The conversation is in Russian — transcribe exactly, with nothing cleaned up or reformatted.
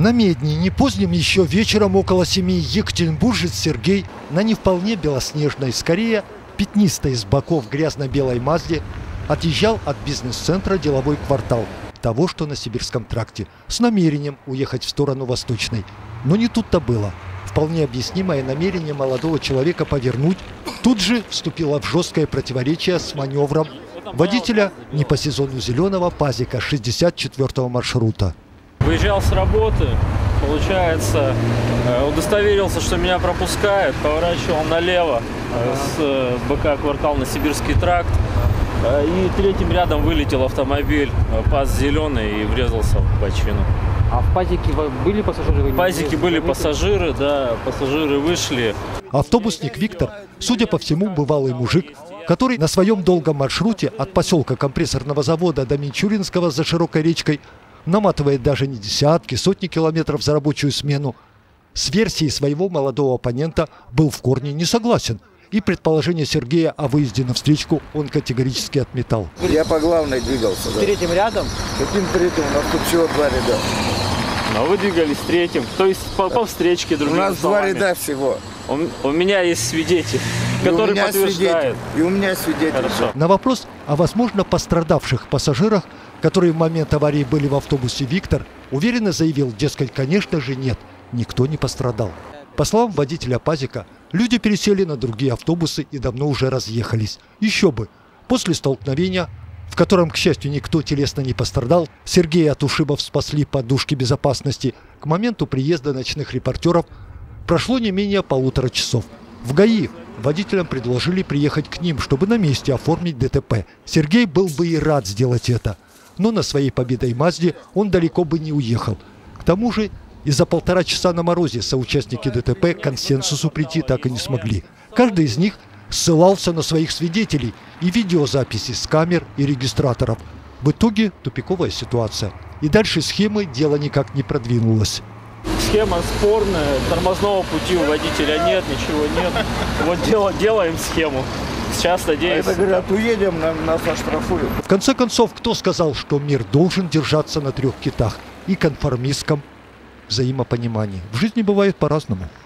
На Медне поздним еще вечером около семи екатеринбуржец Сергей на не вполне белоснежной, скорее пятнистой с боков грязно-белой Мазде отъезжал от бизнес-центра «Деловой квартал», того, что на Сибирском тракте, с намерением уехать в сторону Восточной. Но не тут-то было. Вполне объяснимое намерение молодого человека повернуть тут же вступило в жесткое противоречие с маневром водителя не по сезону зеленого пазика шестьдесят четвёртого маршрута. Выезжал с работы, получается, удостоверился, что меня пропускают, поворачивал налево с БК «Квартал» на Сибирский тракт. И третьим рядом вылетел автомобиль, ПАЗ зеленый, и врезался в бочину. А в пазике были пассажиры? В пазике были пассажиры, да, пассажиры вышли. Автобусник Виктор, судя по всему, бывалый мужик, который на своем долгом маршруте от поселка компрессорного завода до Мичуринского за широкой речкой наматывает даже не десятки, сотни километров за рабочую смену, с версией своего молодого оппонента был в корне не согласен. И предположение Сергея о выезде на встречку он категорически отметал. Я по главной двигался. Да. Третьим рядом? Каким третьим? У нас тут всего два ряда. Но вы двигались третьим, то есть по, по встречке другими У нас словами. два ряда всего. У, у меня есть свидетель, и который подтверждает. Свидетель, и у меня свидетель. Хорошо. На вопрос о возможно пострадавших пассажирах, которые в момент аварии были в автобусе, Виктор уверенно заявил, дескать, конечно же нет, никто не пострадал. По словам водителя пазика, люди пересели на другие автобусы и давно уже разъехались. Еще бы, после столкновения, в котором, к счастью, никто телесно не пострадал, Сергея от ушибов спасли подушки безопасности, к моменту приезда ночных репортеров прошло не менее полутора часов. В ГАИ водителям предложили приехать к ним, чтобы на месте оформить ДТП. Сергей был бы и рад сделать это, но на своей победой Мазде он далеко бы не уехал. К тому же, и за полтора часа на морозе соучастники ДТП к консенсусу прийти так и не смогли. Каждый из них ссылался на своих свидетелей и видеозаписи с камер и регистраторов. В итоге тупиковая ситуация. И дальше схемы дело никак не продвинулось. Схема спорная, тормозного пути у водителя нет, ничего нет. Вот дело, делаем схему. Сейчас, надеюсь... А это, говорят, уедем, нам, нас оштрафуют. В конце концов, кто сказал, что мир должен держаться на трех китах и конформистском взаимопонимании? В жизни бывает по-разному.